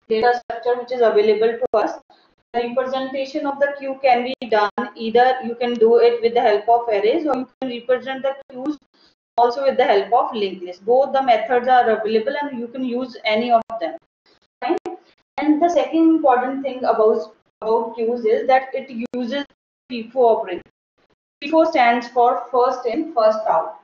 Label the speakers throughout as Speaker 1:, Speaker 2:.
Speaker 1: data structure which is available to us. The representation of the queue can be done either you can do it with the help of arrays, or you can represent the queues also with the help of linked list. Both the methods are available and you can use any of them. Right? And the second important thing about queues is that it uses FIFO operation. FIFO stands for first in, first out.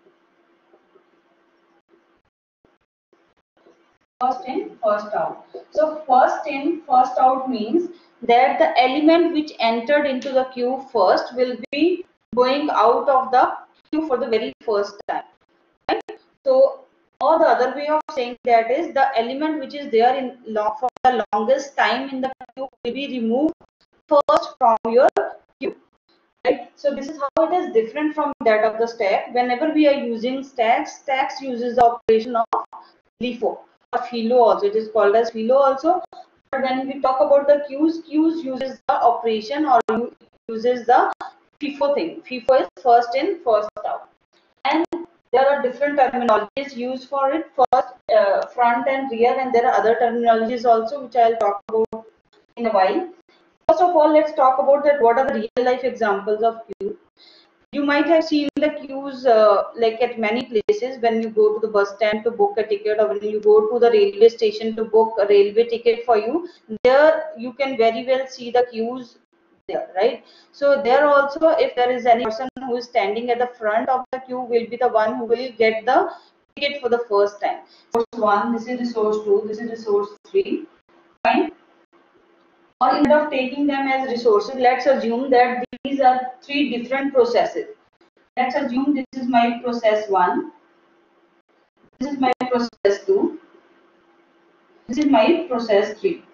Speaker 1: First in, first out. So first in, first out means that the element which entered into the queue first will be going out of the queue for the very first time. Right? So, or the other way of saying that is the element which is there in for the longest time in the queue will be removed first from your queue. Right? So this is how it is different from that of the stack. Whenever we are using stacks uses the operation of LIFO or FILO also. It is called as FILO also. But when we talk about the queues uses the operation or uses the FIFO thing. FIFO is first in, first out. And there are different terminologies used for it. First, front and rear, and there are other terminologies also which I'll talk about in a while. First of all, let's talk about that. What are the real life examples of queue? You might have seen the queues like at many places when you go to the bus stand to book a ticket, or when you go to the railway station to book a railway ticket for you. There you can very well see the queues there, right? So there also, if there is any person who is standing at the front of the queue, will be the one who will get the ticket for the first time. Source 1, this is resource 2, this is resource 3. Fine. Or instead of taking them as resources, let's assume that these are three different processes. Let's assume this is my process 1, this is my process 2, this is my process 3.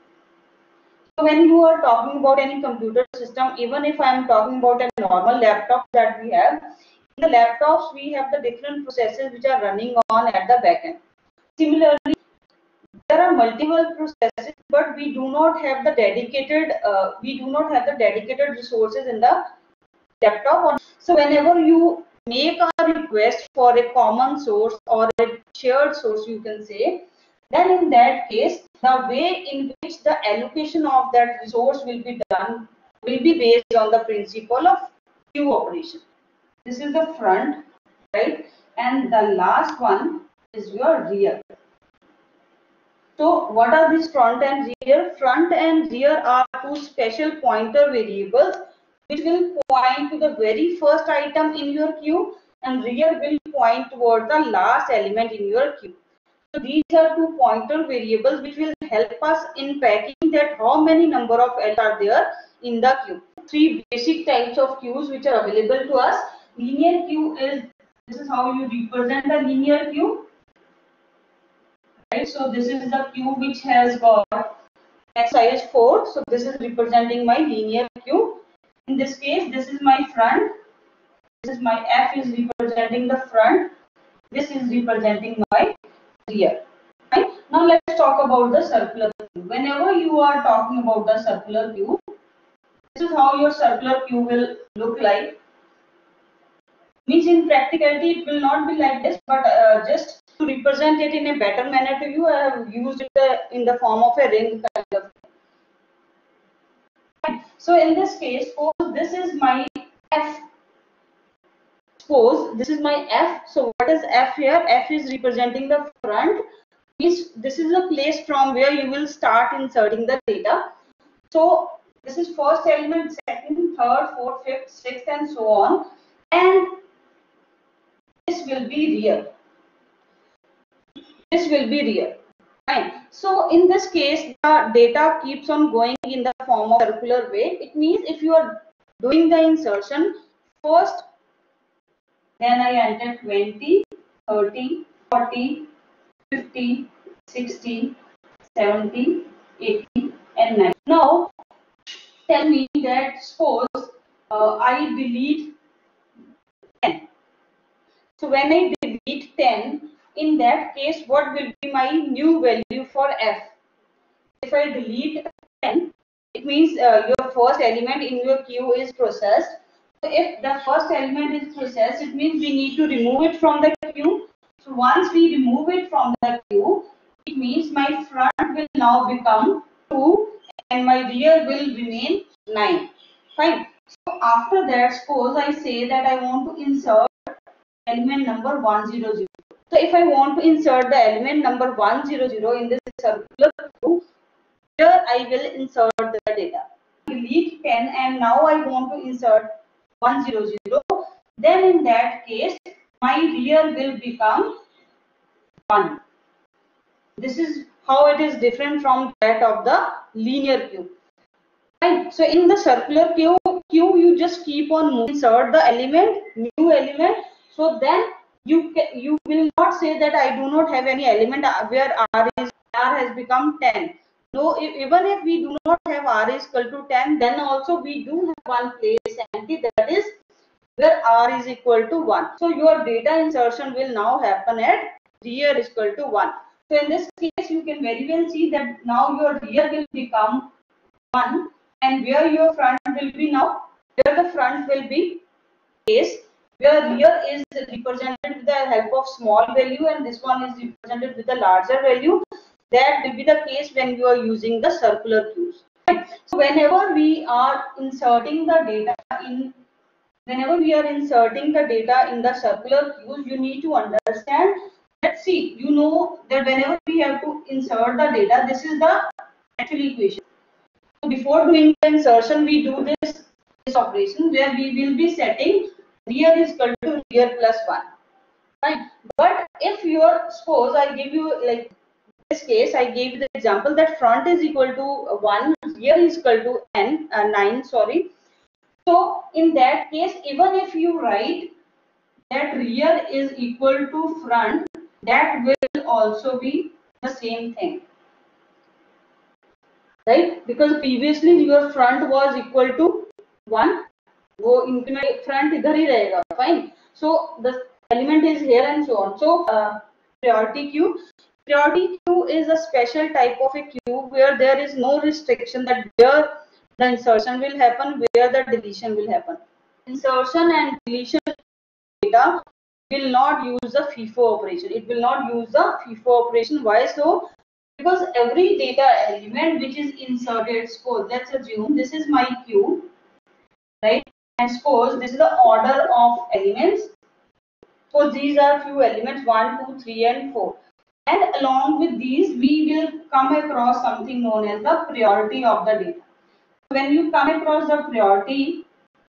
Speaker 1: So when you are talking about any computer system, even if I am talking about a normal laptop that we have, in the laptops we have the different processes which are running on at the back end. Similarly, there are multiple processes, but we do not have the dedicated resources in the laptop. So whenever you make a request for a common source or a shared source, you can say, then in that case, the way in which the allocation of that resource will be done will be based on the principle of queue operation. This is the front, right? And the last one is your rear. So what are these front and rear? Front and rear are two special pointer variables which will point to the very first item in your queue, and rear will point toward the last element in your queue. So these are two pointer variables which will help us in packing that how many number of elements are there in the queue. Three basic types of queues which are available to us. Linear queue is, this is how you represent the linear queue. Right, so this is the queue which has got x size 4. So this is representing my linear queue. In this case, this is my front. This is my F is representing the front. This is representing my rear. Right? Now let's talk about the circular queue. Whenever you are talking about the circular queue, this is how your circular queue will look like. Means in practicality it will not be like this, but just to represent it in a better manner to you, I have used it in the form of a ring kind of thing. So in this case, suppose this is my F. Suppose this is my F. So what is F here? F is representing the front. Means this is the place from where you will start inserting the data. So this is first element, second, third, fourth, fifth, sixth, and so on. And this will be rear. This will be rear. Fine. So in this case, the data keeps on going in the form of circular way. It means if you are doing the insertion first, then I enter 20, 30, 40, 50, 60, 70, 80, and 90. Now, tell me that suppose I delete 10. So when I delete 10, in that case, what will be my new value for F? If I delete 10, it means your first element in your queue is processed. So if the first element is processed, it means we need to remove it from the queue. So once we remove it from the queue, it means my front will now become 2 and my rear will remain 9. Fine. So after that, suppose I say that I want to insert element number 100. So if I want to insert the element number 100 in this circular queue, here I will insert the data. Delete 10 and now I want to insert 100. Then in that case, my rear will become 1. This is how it is different from that of the linear queue. Right. So in the circular queue, you just keep on moving, insert the element, new element. So then you will not say that I do not have any element where R has become 10. No, even if we do not have R is equal to 10, then also we do have one place empty, that is where R is equal to 1. So your data insertion will now happen at rear is equal to 1. So in this case, you can very well see that now your rear will become 1 and where your front will be now, where the front will be case, where rear is represented with the help of small value and this one is represented with a larger value. That will be the case when you are using the circular queues. So whenever we are inserting the data in the circular queues, you need to understand that, see, you know that whenever we have to insert the data, this is the actual equation. So before doing the insertion, we do this operation where we will be setting rear is equal to rear plus 1. Right? But if you are, suppose I give you, like this case, I gave the example that front is equal to 1, rear is equal to 9, sorry. So in that case, even if you write that rear is equal to front, that will also be the same thing. Right? Because previously your front was equal to 1, वो increment front इधर ही रहेगा, fine. So the element is here and so on. So priority queue is a special type of a queue where there is no restriction that where the insertion will happen, where the deletion will happen. Insertion and deletion data will not use the FIFO operation. It will not use the FIFO operation. Why so? Because every data element which is inserted, suppose let's assume this is my queue, right? And suppose this is the order of elements. So these are few elements 1, 2, 3 and 4. And along with these we will come across something known as the priority of the data. When you come across the priority,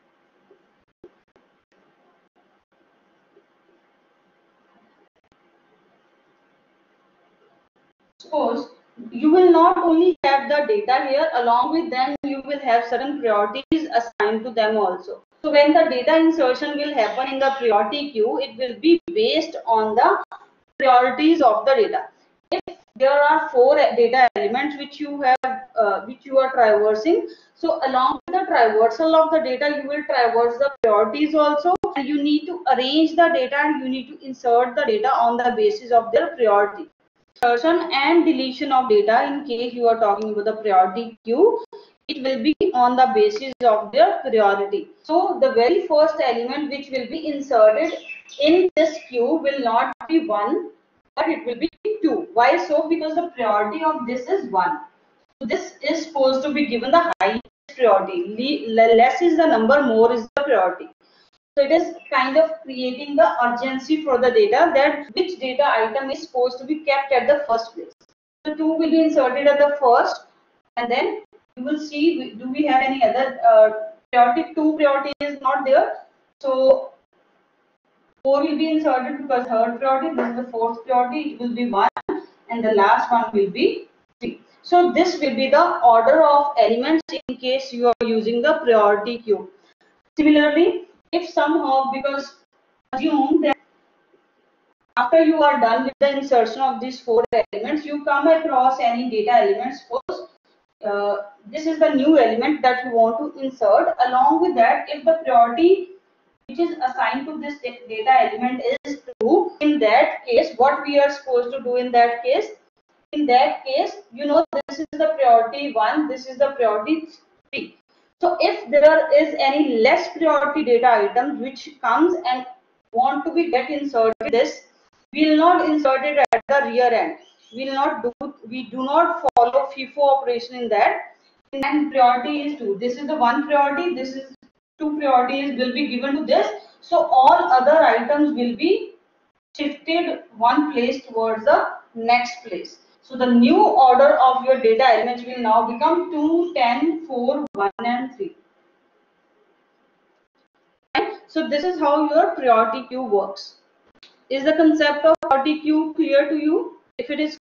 Speaker 1: suppose you will not only have the data here, along with them you will have certain priorities assigned to them also. So when the data insertion will happen in the priority queue, it will be based on the priorities of the data. If there are 4 data elements which you have, which you are traversing, so along with the traversal of the data, you will traverse the priorities also, and you need to arrange the data and you need to insert the data on the basis of their priority. Insertion and deletion of data, in case you are talking about the priority queue, it will be on the basis of their priority. So the very first element which will be inserted in this queue will not be 1, but it will be 2. Why so? Because the priority of this is 1. So this is supposed to be given the highest priority. Less is the number, more is the priority. So it is kind of creating the urgency for the data, that which data item is supposed to be kept at the first place. So 2 will be inserted at the first, and then you will see, do we have any other priority? 2 priority is not there. So 4 will be inserted because third priority, this is the fourth priority, it will be 1, and the last one will be 3. So this will be the order of elements in case you are using the priority queue. Similarly, if somehow, because assume that after you are done with the insertion of these 4 elements, you come across any data elements. Suppose this is the new element that you want to insert. Along with that, if the priority which is assigned to this data element is true, in that case, what we are supposed to do in that case? In that case, you know, this is the priority 1, this is the priority 3. So if there is any less priority data item which comes and want to be get inserted, this we will not insert it at the rear end. we do not follow FIFO operation in that. And priority is 2. This is the one priority, this is 2 priorities will be given to this. So all other items will be shifted one place towards the next place. So the new order of your data elements will now become 2, 10, 4, 1 and 3. So this is how your priority queue works. Is the concept of priority queue clear to you? If it is